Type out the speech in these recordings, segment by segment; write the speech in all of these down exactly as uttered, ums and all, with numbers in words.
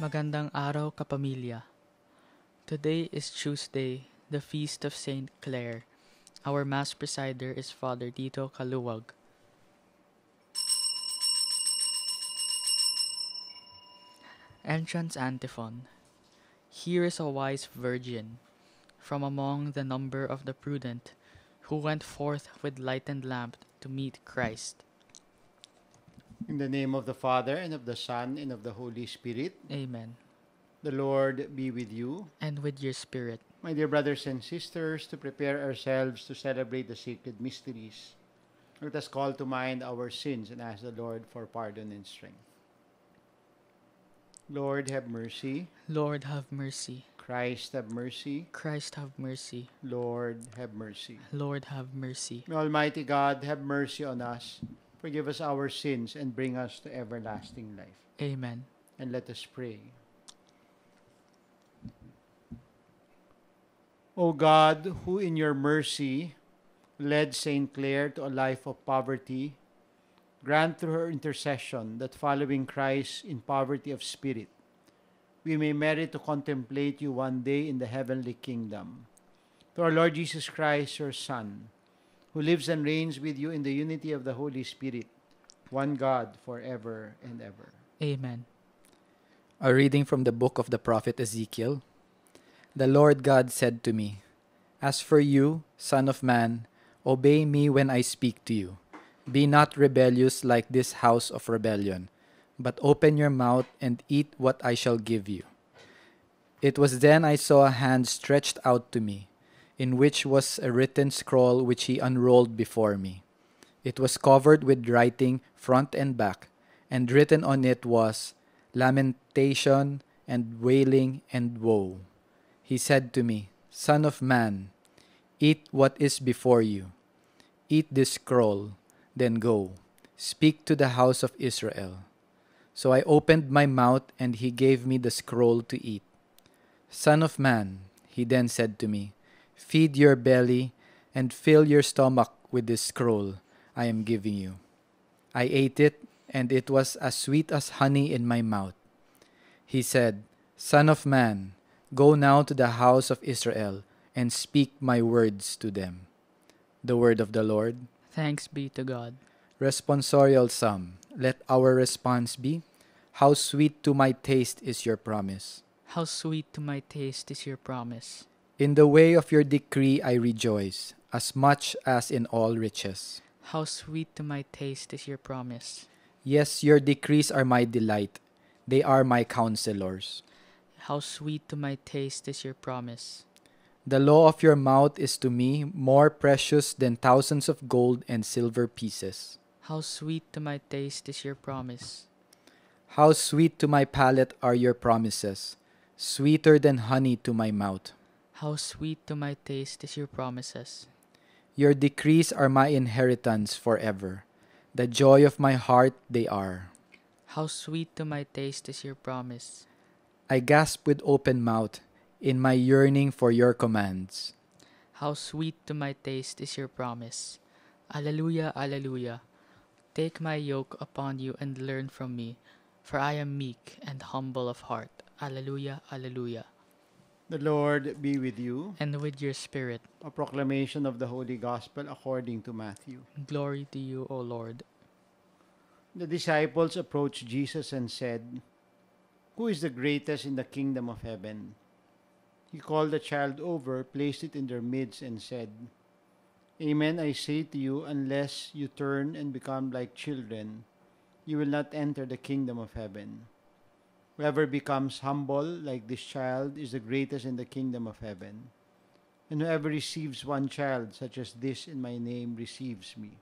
Magandang araw, Kapamilya. Today is Tuesday, the feast of Saint Clare. Our Mass presider is Father Tito Caluag. Entrance Antiphon. Here is a wise virgin, from among the number of the prudent, who went forth with lighted lamp to meet Christ. In the name of the Father, and of the Son, and of the Holy Spirit. Amen. The Lord be with you. And with your spirit. My dear brothers and sisters, to prepare ourselves to celebrate the sacred mysteries, let us call to mind our sins and ask the Lord for pardon and strength. Lord, have mercy. Lord, have mercy. Christ, have mercy. Christ, have mercy. Lord, have mercy. Lord, have mercy. May Almighty God have mercy on us, forgive us our sins, and bring us to everlasting life. Amen. And let us pray. O God, who in your mercy led Saint Clare to a life of poverty, grant through her intercession that following Christ in poverty of spirit, we may merit to contemplate you one day in the heavenly kingdom. Through our Lord Jesus Christ, your Son, who lives and reigns with you in the unity of the Holy Spirit, one God, forever and ever. Amen. A reading from the book of the prophet Ezekiel. The Lord God said to me, As for you, Son of man, obey me when I speak to you. Be not rebellious like this house of rebellion, but open your mouth and eat what I shall give you. It was then I saw a hand stretched out to me, in which was a written scroll which he unrolled before me. It was covered with writing front and back, and written on it was lamentation and wailing and woe. He said to me, Son of man, eat what is before you. Eat this scroll, then go. Speak to the house of Israel. So I opened my mouth, and he gave me the scroll to eat. Son of man, he then said to me, feed your belly and fill your stomach with this scroll I am giving you. I ate it, and it was as sweet as honey in my mouth. He said, Son of man, go now to the house of Israel and speak my words to them. The word of the Lord. Thanks be to God. Responsorial Psalm. Let our response be, How sweet to my taste is your promise. How sweet to my taste is your promise. In the way of your decree I rejoice, as much as in all riches. How sweet to my taste is your promise. Yes, your decrees are my delight. They are my counselors. How sweet to my taste is your promise. The law of your mouth is to me more precious than thousands of gold and silver pieces. How sweet to my taste is your promise. How sweet to my palate are your promises, sweeter than honey to my mouth. How sweet to my taste is your promises. Your decrees are my inheritance forever. The joy of my heart they are. How sweet to my taste is your promise. I gasp with open mouth in my yearning for your commands. How sweet to my taste is your promise. Alleluia, alleluia. Take my yoke upon you and learn from me, for I am meek and humble of heart. Alleluia, alleluia. The Lord be with you. And with your spirit. A proclamation of the Holy Gospel according to Matthew. Glory to you, O Lord. The disciples approached Jesus and said, Who is the greatest in the kingdom of heaven? He called the child over, placed it in their midst, and said, Amen, I say to you, unless you turn and become like children, you will not enter the kingdom of heaven. Whoever becomes humble like this child is the greatest in the kingdom of heaven. And whoever receives one child such as this in my name receives me.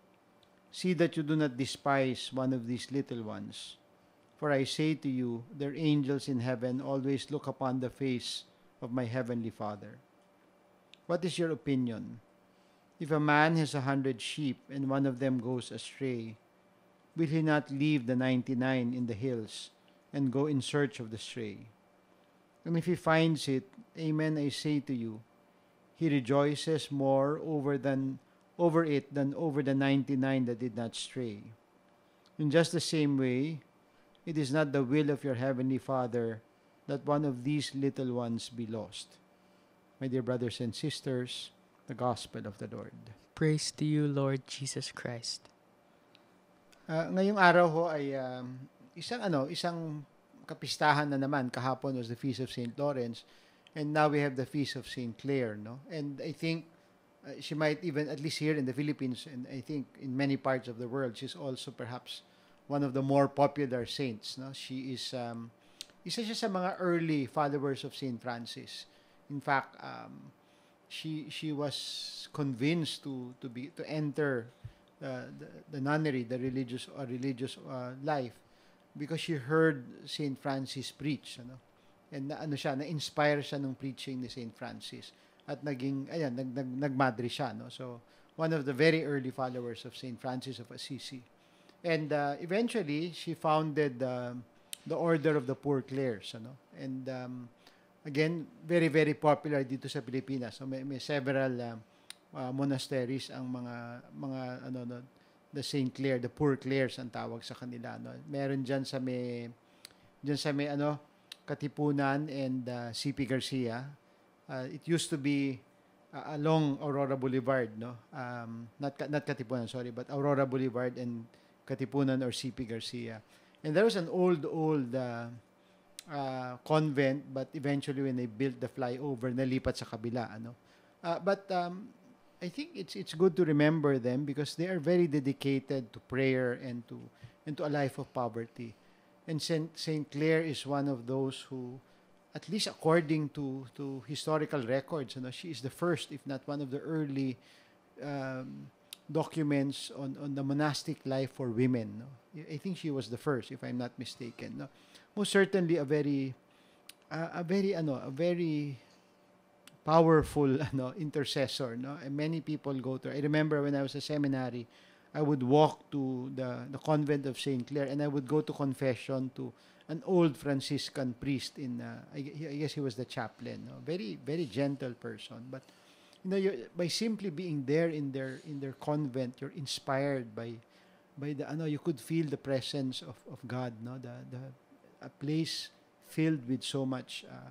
See that you do not despise one of these little ones. For I say to you, their angels in heaven always look upon the face of my heavenly Father. What is your opinion? If a man has a hundred sheep and one of them goes astray, will he not leave the ninety-nine in the hills and go in search of the stray? And if he finds it, amen, I say to you, he rejoices more over than over it than over the ninety-nine that did not stray. In just the same way, it is not the will of your heavenly Father that one of these little ones be lost. My dear brothers and sisters, the Gospel of the Lord. Praise to you, Lord Jesus Christ. Uh, ngayong araw ho ay um, isang ano, isang kapistahan na naman. Kahapon was the Feast of Saint Lawrence, and now we have the Feast of Saint Clare, no? And I think uh, she might even, at least here in the Philippines, and I think in many parts of the world, she's also perhaps one of the more popular saints, no? She is um, isa siya sa mga early followers of Saint Francis. In fact, um, she she was convinced to to be to enter uh, the, the nunnery, the religious or religious uh, life, because she heard Saint Francis preach, ano. And na, ano siya, na-inspire siya ng preaching ni Saint Francis at naging ayan nag, nag nagmadre siya, no. So one of the very early followers of Saint Francis of Assisi. And uh, eventually she founded uh, the Order of the Poor Clares, ano. And um, again, very, very popular dito sa Pilipinas. So may, may several uh, uh, monasteries ang mga, mga ano, no, the Saint Clare, the Poor Clares ang tawag sa kanila. No? Meron dyan sa may, dyan sa may, ano, Katipunan and uh, C P Garcia. Uh, it used to be uh, along Aurora Boulevard, no? Um, not, not Katipunan, sorry, but Aurora Boulevard and Katipunan or C P Garcia. And there was an old, old, uh, Uh, convent, but eventually when they built the flyover, nalipat sa kabila, ano. Uh, but um, I think it's it's good to remember them because they are very dedicated to prayer and to and to a life of poverty. And Saint Saint Clare is one of those who, at least according to to historical records, you know, she is the first, if not one of the early um, documents on on the monastic life for women. No? I think she was the first, if I'm not mistaken. No? Most certainly a very uh, a very ano a very powerful ano intercessor, no. And many people go to her. I remember when I was a seminary, I would walk to the the convent of Saint Clare and I would go to confession to an old Franciscan priest in uh, I, I guess he was the chaplain, no. Very very gentle person, but you know, you're, by simply being there in their in their convent, you're inspired by by the ano you could feel the presence of of God, no. The the a place filled with so much uh,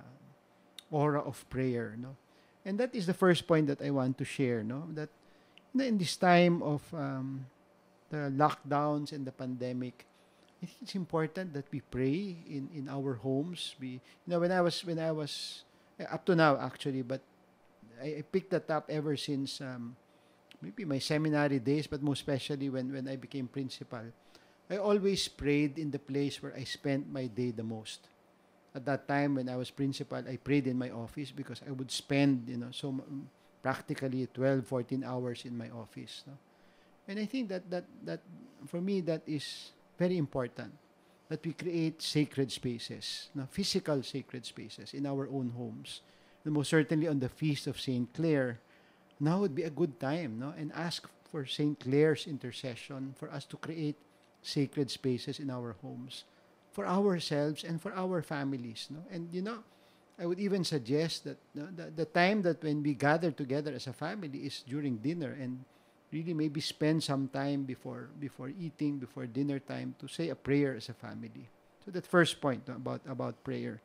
aura of prayer, no. And that is the first point that I want to share, no. That you know, in this time of um, the lockdowns and the pandemic, I think it's important that we pray in in our homes. We, you know, when I was when I was up to now actually, but I, I picked that up ever since um, maybe my seminary days, but most especially when when I became principal. I always prayed in the place where I spent my day the most. At that time, when I was principal, I prayed in my office because I would spend, you know, so practically twelve, fourteen hours in my office. No? And I think that, that, that, for me, that is very important, that we create sacred spaces, no? Physical sacred spaces in our own homes. And most certainly on the Feast of Saint Clare, now would be a good time, no? And ask for Saint Clare's intercession for us to create sacred spaces in our homes for ourselves and for our families, no. And you know, I would even suggest that no, the, the time that when we gather together as a family is during dinner, and really maybe spend some time before before eating, before dinner time, to say a prayer as a family. So that first point, no, about about prayer.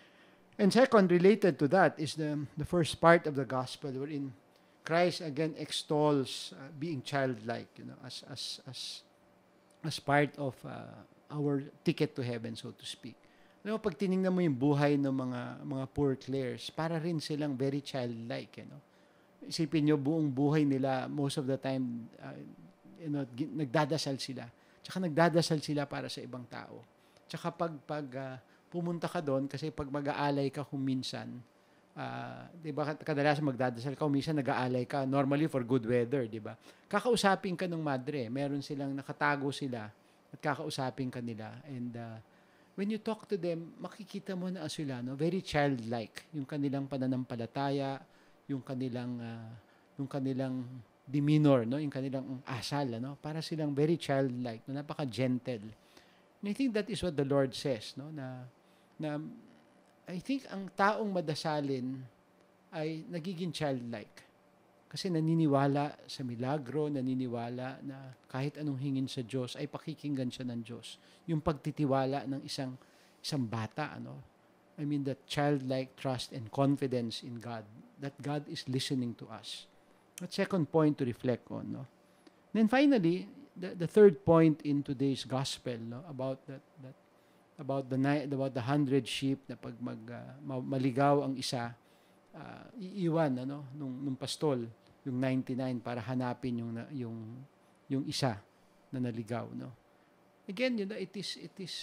And second, related to that, is the the first part of the gospel wherein Christ again extols uh, being childlike, you know, as as as as part of uh, our ticket to heaven, so to speak. Alam mo, pag tinignan mo yung buhay ng mga mga poor Clares, para rin silang very childlike, you know. Isipin nyo, buong buhay nila, most of the time, uh, you know, nagdadasal sila. Tsaka nagdadasal sila para sa ibang tao. Tsaka pag, pag uh, pumunta ka doon, kasi pag mag-aalay ka kung minsan, Uh, di ba, kadalasan magdadasal ka, minsan nag-aalay ka, normally for good weather, di ba? Kakausapin ka ng madre, meron silang nakatago sila at kakausapin ka nila. And uh, when you talk to them, makikita mo na sila, no, very childlike, yung kanilang pananampalataya, yung kanilang uh, yung kanilang demeanor, no, yung kanilang asal, no, para silang very childlike, no, napaka-gentle. And I think that is what the Lord says, no, na na I think ang taong madasalin ay nagiging childlike. Kasi naniniwala sa milagro, naniniwala na kahit anong hingin sa Diyos ay pakikinggan siya ng Diyos. Yung pagtitiwala ng isang isang bata, ano? I mean, that childlike trust and confidence in God, that God is listening to us. That second point to reflect on, no? Then finally, the, the third point in today's gospel, no, about that that about the ni- about the hundred sheep na pag mag uh, ma- maligaw ang isa, uh, iiwan ano nung nung pastol yung ninety-nine para hanapin yung na- yung yung isa na naligaw, no. Again, you know, it is it is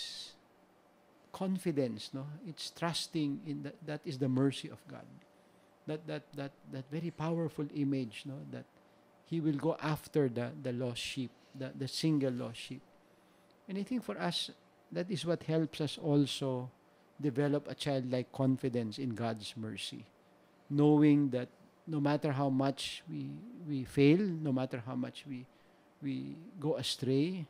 confidence, no. It's trusting in that that is the mercy of God. That that that that very powerful image, no, that He will go after the the lost sheep, the the single lost sheep. And I think for us, that is what helps us also develop a childlike confidence in God's mercy, knowing that no matter how much we we fail, no matter how much we we go astray,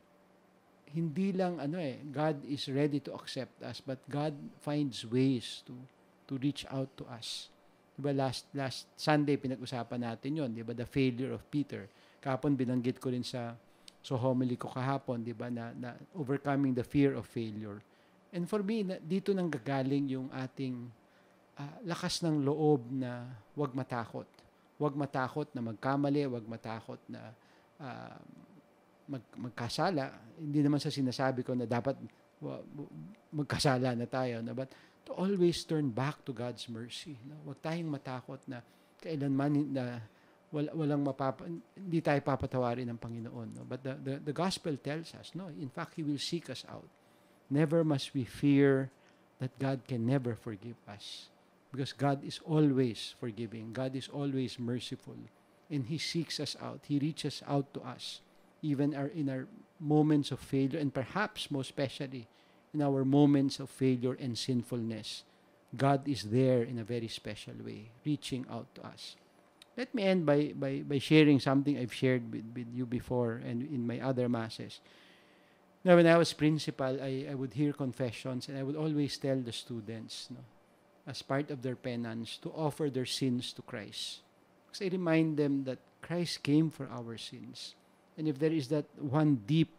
hindi lang ano eh, God is ready to accept us, but God finds ways to to reach out to us. Diba last last Sunday pinag-usapan natin 'yon, 'di ba? The failure of Peter. Kahapon binanggit ko rin sa so homily ko kahapon, 'di ba, na, na overcoming the fear of failure. And for me, na, dito nang gagaling yung ating uh, lakas ng loob na wag matakot. Wag matakot na magkamali, wag matakot na uh, mag, magkasala. Hindi naman sa sinasabi ko na dapat wa, magkasala na tayo, no? But to always turn back to God's mercy. No? Wag tayong matakot na kailanman na wal, walang mapapa, hindi tayo papatawarin ng Panginoon. No? But the, the, the gospel tells us, no, in fact, He will seek us out. Never must we fear that God can never forgive us. Because God is always forgiving. God is always merciful. And He seeks us out. He reaches out to us. Even our, in our moments of failure, and perhaps most especially in our moments of failure and sinfulness, God is there in a very special way, reaching out to us. Let me end by, by, by sharing something I've shared with, with you before and in my other masses. Now, when I was principal, I, I would hear confessions, and I would always tell the students, no, as part of their penance, to offer their sins to Christ. Because I remind them that Christ came for our sins. And if there is that one deep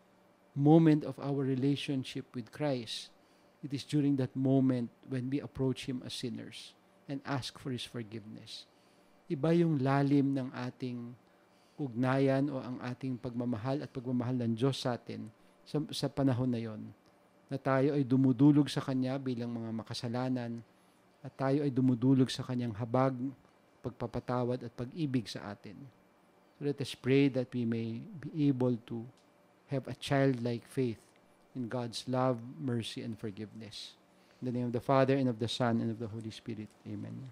moment of our relationship with Christ, it is during that moment when we approach Him as sinners and ask for His forgiveness. Iba yung lalim ng ating ugnayan o ang ating pagmamahal at pagmamahal ng Diyos sa atin sa, sa panahon na yon, na tayo ay dumudulog sa Kanya bilang mga makasalanan at tayo ay dumudulog sa Kanyang habag, pagpapatawad at pag-ibig sa atin. So let us pray that we may be able to have a childlike faith in God's love, mercy, and forgiveness. In the name of the Father, and of the Son, and of the Holy Spirit. Amen.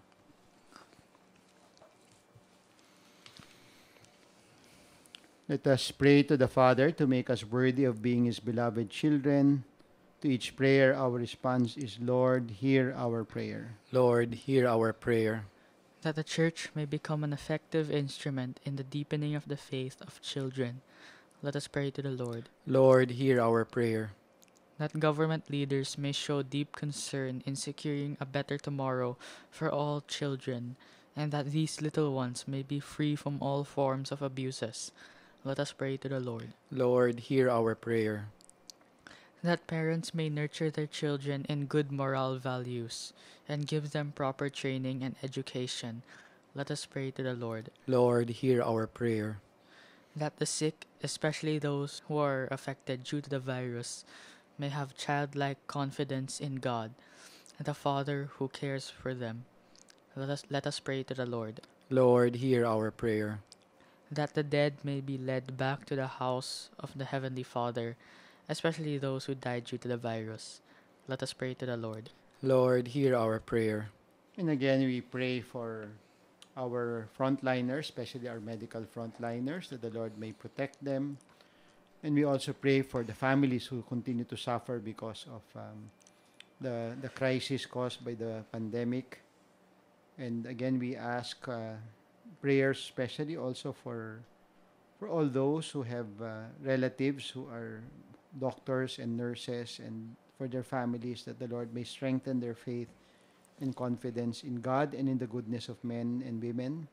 Let us pray to the Father to make us worthy of being His beloved children. To each prayer, our response is, Lord, hear our prayer. Lord, hear our prayer. That the Church may become an effective instrument in the deepening of the faith of children. Let us pray to the Lord. Lord, hear our prayer. That government leaders may show deep concern in securing a better tomorrow for all children, and that these little ones may be free from all forms of abuses. Let us pray to the Lord. Lord, hear our prayer. That parents may nurture their children in good moral values and give them proper training and education. Let us pray to the Lord. Lord, hear our prayer. That the sick, especially those who are affected due to the virus, may have childlike confidence in God and the Father who cares for them. Let us, let us pray to the Lord. Lord, hear our prayer. That the dead may be led back to the house of the Heavenly Father, especially those who died due to the virus. Let us pray to the Lord. Lord, hear our prayer. And again, we pray for our frontliners, especially our medical frontliners, that the Lord may protect them. And we also pray for the families who continue to suffer because of um, the, the crisis caused by the pandemic. And again, we ask uh, prayers especially also for for all those who have uh, relatives who are doctors and nurses, and for their families, that the Lord may strengthen their faith and confidence in God and in the goodness of men and women.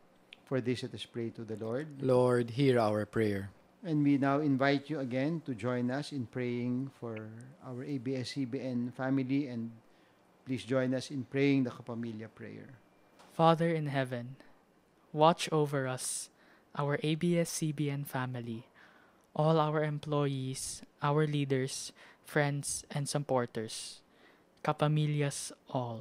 For this let us pray to the Lord. Lord, hear our prayer. And we now invite you again to join us in praying for our A B S C B N family, and please join us in praying the Kapamilya prayer. Father in heaven, watch over us, our A B S C B N family, all our employees, our leaders, friends, and supporters, Kapamilyas all.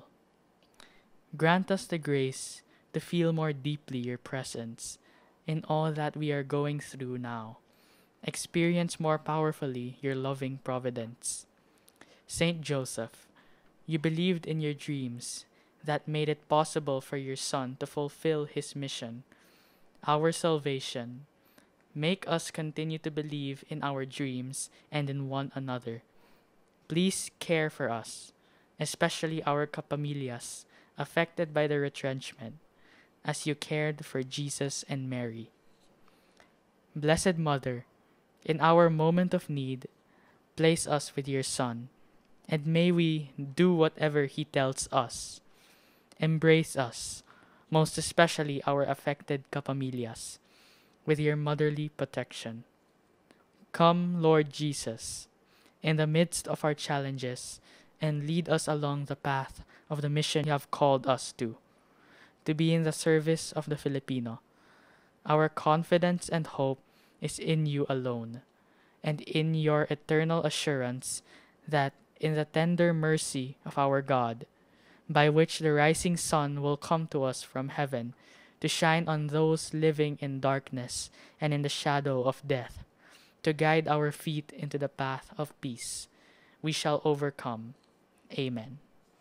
Grant us the grace to feel more deeply your presence in all that we are going through now. Experience more powerfully your loving providence. Saint Joseph, you believed in your dreams that made it possible for your son to fulfill his mission, our salvation. Make us continue to believe in our dreams and in one another. Please care for us, especially our kapamilyas affected by the retrenchment, as you cared for Jesus and Mary. Blessed Mother, in our moment of need, place us with your Son, and may we do whatever he tells us. Embrace us, most especially our affected kapamilyas, with your motherly protection. Come, Lord Jesus, in the midst of our challenges, and lead us along the path of the mission you have called us to, to be in the service of the Filipino. Our confidence and hope is in you alone, and in your eternal assurance that in the tender mercy of our God, by which the rising sun will come to us from heaven to shine on those living in darkness and in the shadow of death, to guide our feet into the path of peace, we shall overcome. Amen.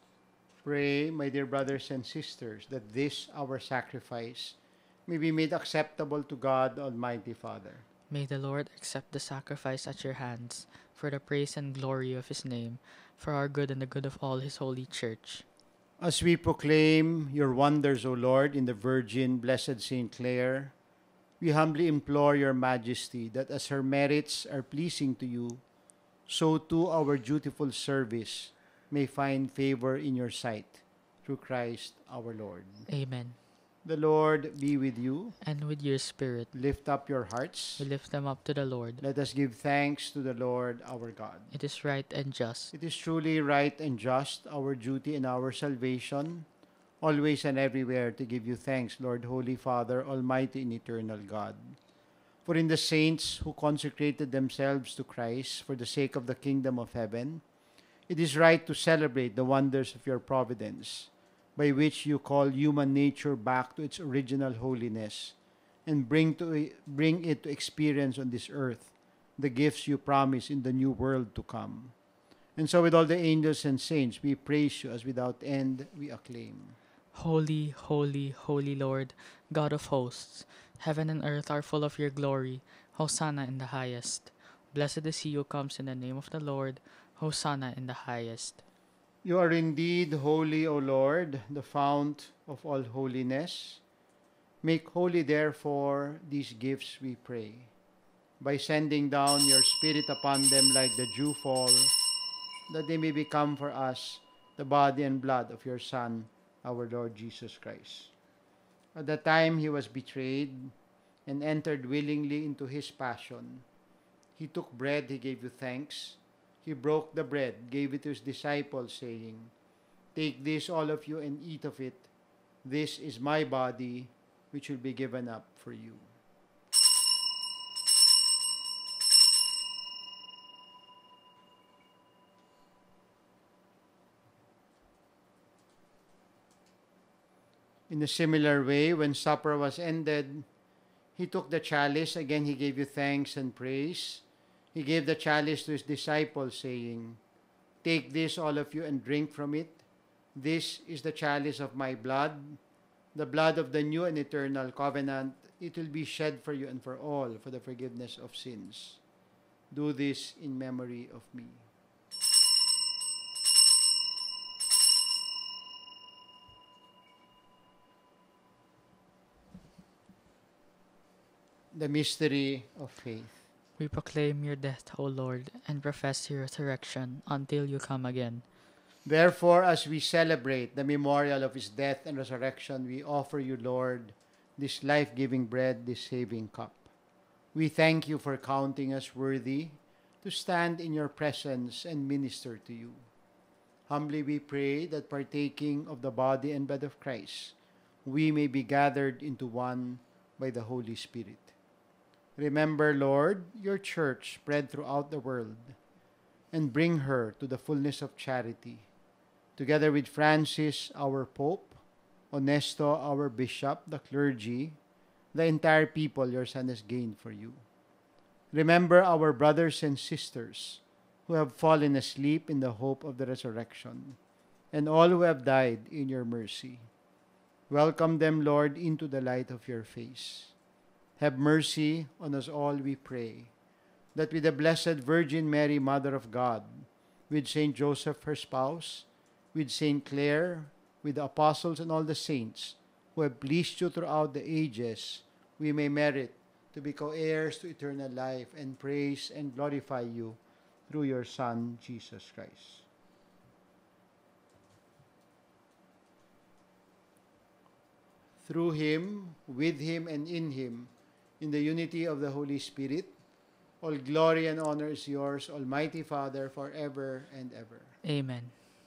Pray, my dear brothers and sisters, that this our sacrifice may be made acceptable to God, Almighty Father. May the Lord accept the sacrifice at your hands for the praise and glory of his name, for our good and the good of all his holy church. As we proclaim your wonders, O Lord, in the Virgin, Blessed Saint Clare, we humbly implore your majesty that as her merits are pleasing to you, so too our dutiful service may find favor in your sight, through Christ our Lord. Amen. The Lord be with you. And with your spirit, Lift up your hearts. we lift them up to the Lord. Let us give thanks to the Lord our God. It is right and just, It is truly right and just, our duty and our salvation, always and everywhere to give you thanks, Lord, Holy Father, Almighty and eternal God. For in the saints who consecrated themselves to Christ for the sake of the kingdom of heaven, it is right to celebrate the wonders of your providence, by which you call human nature back to its original holiness and bring to bring it to experience on this earth the gifts you promise in the new world to come. And so with all the angels and saints, we praise you as without end we acclaim. Holy, holy, holy Lord, God of hosts, heaven and earth are full of your glory. Hosanna in the highest. Blessed is he who comes in the name of the Lord. Hosanna in the highest. You are indeed holy, O Lord, the fount of all holiness. Make holy, therefore, these gifts, we pray, by sending down your Spirit upon them like the dewfall, that they may become for us the body and blood of your Son, our Lord Jesus Christ. At the time he was betrayed and entered willingly into his passion, he took bread, he gave you thanks. He broke the bread, gave it to his disciples, saying, "Take this, all of you, and eat of it. This is my body, which will be given up for you." In a similar way, when supper was ended, he took the chalice. Again, he gave you thanks and praise. He gave the chalice to his disciples, saying, "Take this, all of you, and drink from it. This is the chalice of my blood, the blood of the new and eternal covenant. It will be shed for you and for all for the forgiveness of sins. Do this in memory of me." The mystery of faith. We proclaim your death, O Lord, and profess your resurrection until you come again. Therefore, as we celebrate the memorial of his death and resurrection, we offer you, Lord, this life-giving bread, this saving cup. We thank you for counting us worthy to stand in your presence and minister to you. Humbly we pray that partaking of the body and blood of Christ, we may be gathered into one by the Holy Spirit. Remember, Lord, your church spread throughout the world, and bring her to the fullness of charity, together with Francis, our Pope, Honesto, our Bishop, the clergy, the entire people your Son has gained for you. Remember our brothers and sisters who have fallen asleep in the hope of the resurrection, and all who have died in your mercy. Welcome them, Lord, into the light of your face. Have mercy on us all, we pray, that with the Blessed Virgin Mary, Mother of God, with Saint Joseph, her spouse, with Saint Clare, with the apostles and all the saints who have pleased you throughout the ages, we may merit to be co-heirs to eternal life and praise and glorify you through your Son, Jesus Christ. Through him, with him, and in him, in the unity of the Holy Spirit, all glory and honor is yours, Almighty Father, forever and ever. Amen.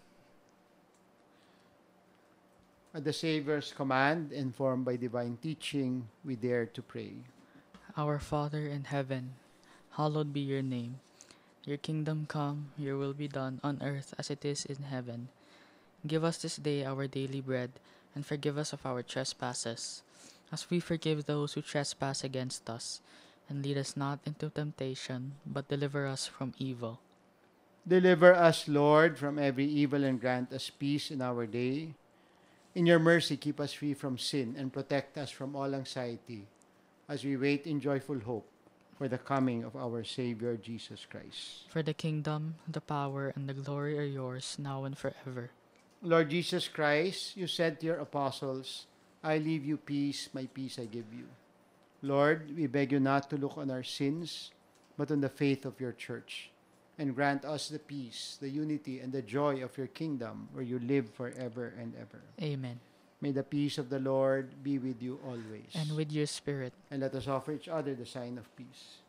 At the Savior's command, informed by divine teaching, we dare to pray. Our Father in heaven, hallowed be your name. Your kingdom come, your will be done on earth as it is in heaven. Give us this day our daily bread, and forgive us of our trespasses, as we forgive those who trespass against us. And lead us not into temptation, but deliver us from evil. Deliver us, Lord, from every evil, and grant us peace in our day. In your mercy, keep us free from sin and protect us from all anxiety, as we wait in joyful hope for the coming of our Savior, Jesus Christ. For the kingdom, the power, and the glory are yours, now and forever. Lord Jesus Christ, you said to your apostles, I leave you peace, my peace I give you. Lord, we beg you not to look on our sins, but on the faith of your church, and grant us the peace, the unity, and the joy of your kingdom, where you live forever and ever. Amen. May the peace of the Lord be with you always. And with your spirit. And let us offer each other the sign of peace.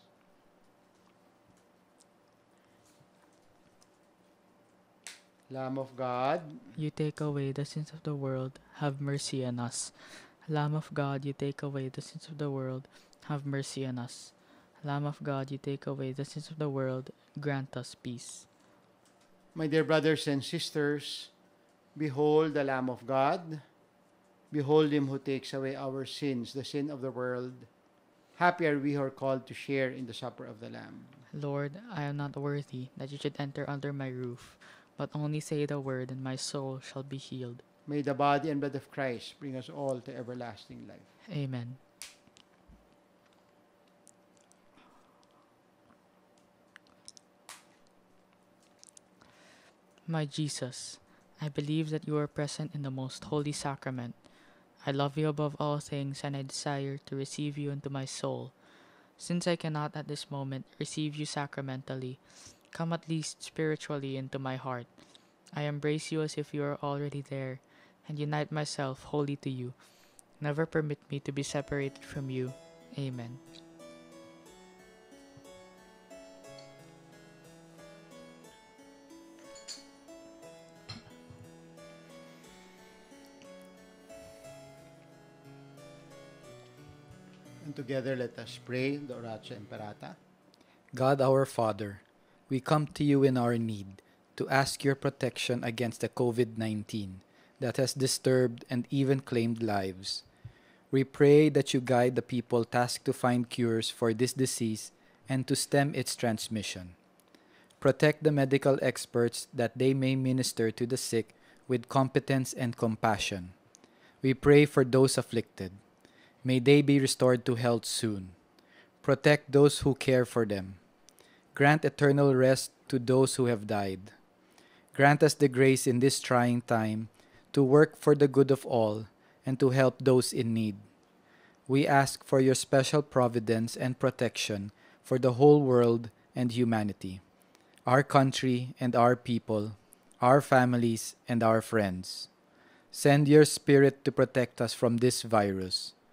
Lamb of God, You take away the sins of the world, have mercy on us. Lamb of God, you take away the sins of the world, have mercy on us. Lamb of God, you take away the sins of the world, grant us peace. my dear brothers and sisters, behold the Lamb of God. Behold him who takes away our sins, the sin of the world. Happy are we who are called to share in the supper of the Lamb. Lord, I am not worthy that you should enter under my roof, but only say the word, and my soul shall be healed. May the body and blood of Christ bring us all to everlasting life. Amen. My Jesus, I believe that you are present in the most holy sacrament. I love you above all things, and I desire to receive you into my soul. Since I cannot at this moment receive you sacramentally, come at least spiritually into my heart. I embrace you as if you are already there, and unite myself wholly to you. Never permit me to be separated from you. Amen. And together let us pray the Oratio Imperata. God our Father, we come to you in our need to ask your protection against the covid nineteen that has disturbed and even claimed lives. We pray that you guide the people tasked to find cures for this disease and to stem its transmission. Protect the medical experts that they may minister to the sick with competence and compassion. We pray for those afflicted. May they be restored to health soon. Protect those who care for them. Grant eternal rest to those who have died. Grant us the grace in this trying time to work for the good of all and to help those in need. We ask for your special providence and protection for the whole world and humanity, our country and our people, our families and our friends. Send your Spirit to protect us from this virus.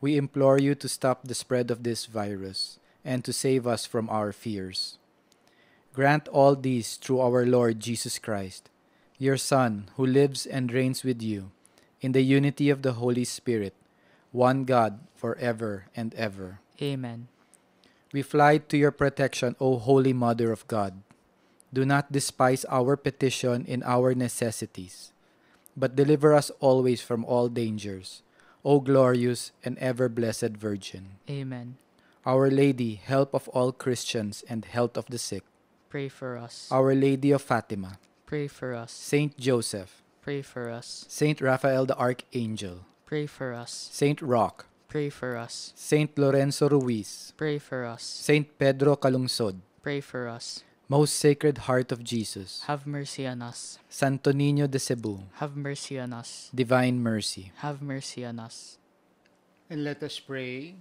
We implore you to stop the spread of this virus and to save us from our fears. Grant all these through our Lord Jesus Christ, your Son, who lives and reigns with you in the unity of the Holy Spirit, one God, forever and ever. Amen. We fly to your protection, O Holy Mother of God. Do not despise our petition in our necessities, but deliver us always from all dangers, O glorious and ever-blessed Virgin. Amen. Our Lady, help of all Christians and health of the sick. Pray for us. Our Lady of Fatima. Pray for us. Saint Joseph. Pray for us. Saint Raphael the Archangel. Pray for us. Saint Roque. Pray for us. Saint Lorenzo Ruiz. Pray for us. Saint Pedro Calungsod. Pray for us. Most Sacred Heart of Jesus. Have mercy on us. Santo Niño de Cebu. Have mercy on us. Divine Mercy. Have mercy on us. And let us pray.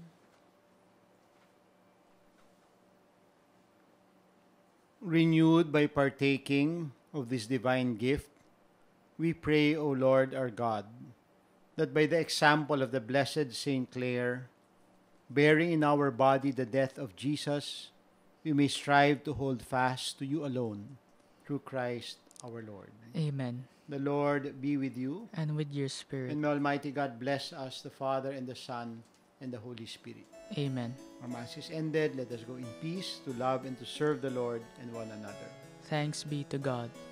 Renewed by partaking of this divine gift, we pray, O Lord our God, that by the example of the blessed Saint Clare, bearing in our body the death of Jesus, we may strive to hold fast to you alone, through Christ our Lord. Amen. The Lord be with you, And with your spirit. and may Almighty God bless us, the Father, and the Son, and the Holy Spirit. Amen. Our Mass is ended. Let us go in peace to love and to serve the Lord and one another. Thanks be to God.